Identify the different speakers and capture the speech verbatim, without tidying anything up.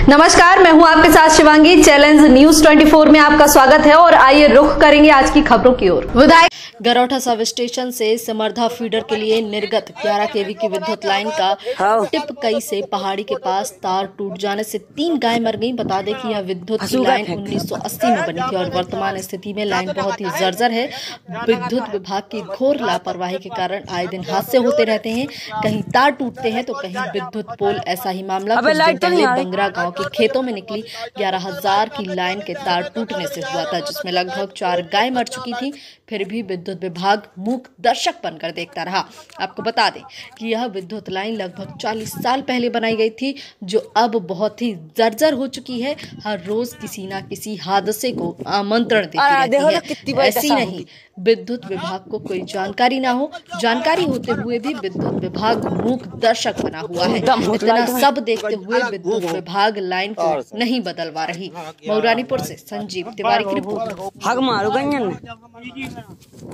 Speaker 1: नमस्कार, मैं हूं आपके साथ शिवांगी। चैलेंज न्यूज चौबीस में आपका स्वागत है और आइए रुख करेंगे आज की खबरों की ओर। विधायक गरौठा सब स्टेशन से समर्धा फीडर के लिए निर्गत ग्यारह केवी की विद्युत लाइन का टिपकई से पहाड़ी के पास तार टूट जाने से तीन गाय मर गईं। बता दें कि यह विद्युत की लाइन उन्नीस सौ अस्सी में बनी थी और वर्तमान स्थिति में लाइन बहुत ही जर्जर है। विद्युत विभाग की घोर लापरवाही के कारण आए दिन हादसे होते रहते हैं, कहीं तार टूटते हैं तो कहीं विद्युत पोल। ऐसा ही मामला कुछ दिन पहले बंगरा गांव के खेतों में निकली ग्यारह हजार की लाइन के तार टूटने से हुआ था, जिसमें लगभग चार गाय मर चुकी थी। फिर भी विद्युत विभाग मूक दर्शक बनकर देखता रहा। आपको बता दें कि यह विद्युत लाइन लगभग चालीस साल पहले बनाई गई थी, जो अब बहुत ही जर्जर हो चुकी है। हर रोज किसी ना किसी हादसे को आमंत्रण देती रहती है। ऐसी नहीं, विद्युत विभाग को कोई जानकारी ना हो, जानकारी होते हुए भी विद्युत विभाग मूक दर्शक बना हुआ है। इतना सब देखते हुए विद्युत विभाग लाइन को नहीं बदलवा रही। मऊरानीपुर से संजीव तिवारी की रिपोर्ट।